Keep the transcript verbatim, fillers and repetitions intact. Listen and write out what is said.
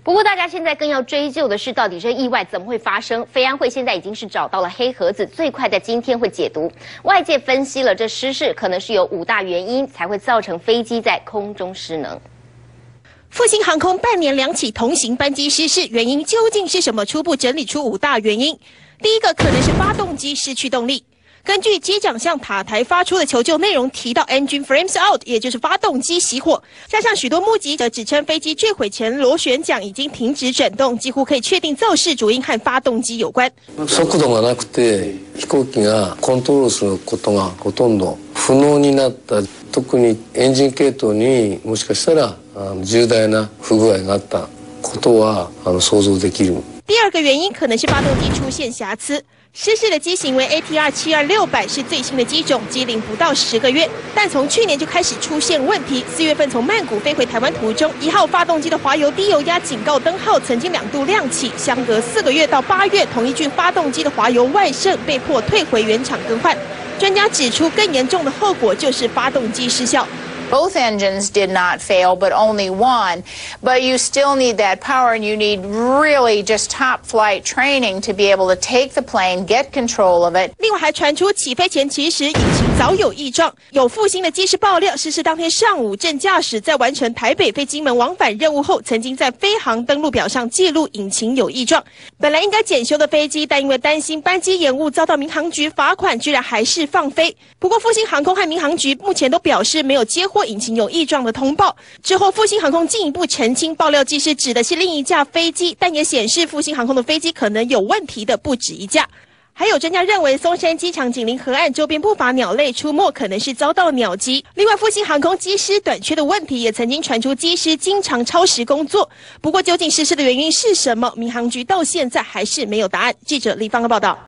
不过，大家现在更要追究的是，到底这意外怎么会发生？飞安会现在已经是找到了黑盒子，最快在今天会解读。外界分析了这失事可能是有五大原因才会造成飞机在空中失能。 复兴航空半年两起同型班机失事，原因究竟是什么？初步整理出五大原因。第一个可能是发动机失去动力。根据机长向塔台发出的求救内容提到 engine flames out， 也就是发动機熄火。加上許多目擊者指稱飛機墜毀前螺旋桨已經停止轉動，幾乎可以確定肇事主因和發動機有關。 速度がなくて飛行機がコントロールすることがほとんど不能になった。特にエンジン系統にもしかしたら重大な不具合があったことは想像できる。 第二个原因可能是发动机出现瑕疵。 失事的机型为 A T R 七二六百，是最新的机种，机龄不到十个月，但从去年就开始出现问题。四月份从曼谷飞回台湾途中，一号发动机的滑油低油压警告灯号曾经两度亮起，相隔四个月到八月，同一具发动机的滑油外渗，被迫退回原厂更换。专家指出，更严重的后果就是发动机失效。 Both engines did not fail, but only one. But you still need that power, and you need really just top flight training to be able to take the plane, get control of it. 另外还传出起飞前其实引擎早有异状，有复兴的机师爆料，失事当天上午正驾驶在完成台北飞金门往返任务后，曾经在飞航登录表上记录引擎有异状。本来应该检修的飞机，但因为担心班机延误遭到民航局罚款，居然还是放飞。不过复兴航空和民航局目前都表示没有接获 引擎有异状的通报之后，复兴航空进一步澄清，爆料机师指的是另一架飞机，但也显示复兴航空的飞机可能有问题的不止一架。还有专家认为，松山机场紧邻河岸，周边不乏鸟类出没，可能是遭到鸟击。另外，复兴航空机师短缺的问题也曾经传出，机师经常超时工作。不过，究竟失事的原因是什么？民航局到现在还是没有答案。记者李芳的报道。